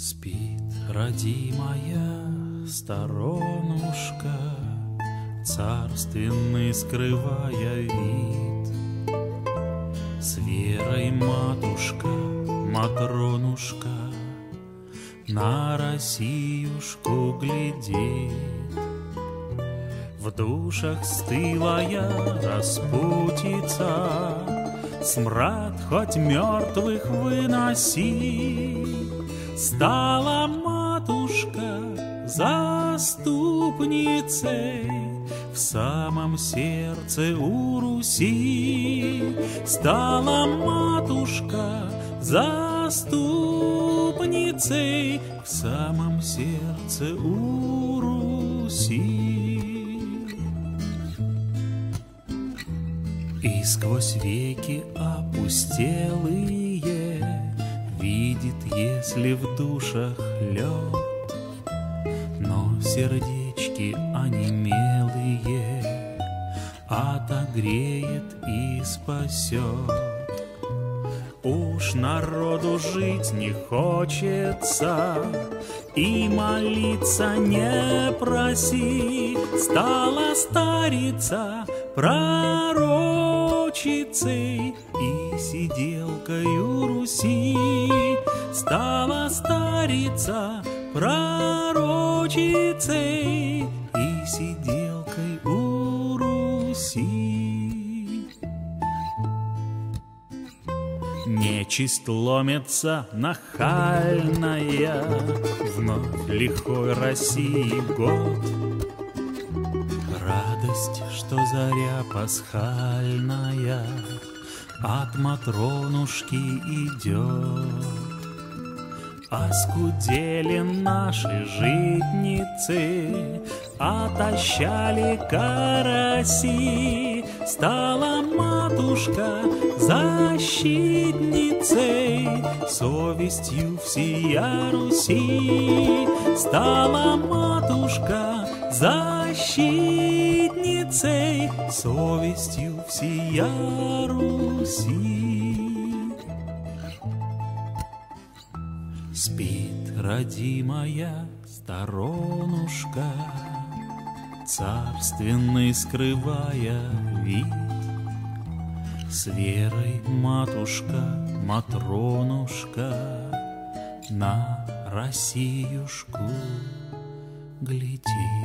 Спит родимая сторонушка, царственный скрывая вид. С верой матушка, Матронушка, на Россиюшку глядит. В душах стылая распутица, смрад хоть мертвых выноси. Стала матушка заступницей в самом сердце у Руси. Стала матушка заступницей в самом сердце у Руси. И сквозь веки опустелые видит, если в душах лед, но сердечки онемелые отогреет и спасет. Уж народу жить не хочется и молиться не проси. Стала старица пророчицей и сиделкой у Руси. Стала старица пророчицей и сиделкой у Руси. Нечисть ломится нахальная, вновь лихой России год. Радость, что заря пасхальная от Матронушки идет. Оскудели наши житницы, отощали караси. Стала матушка защитницей, совестью всея Руси. Стала матушка защитницей, совестью всея Руси. Спит родимая сторонушка, царственный скрывая вид. С верой матушка, Матронушка, на Россиюшку глядит.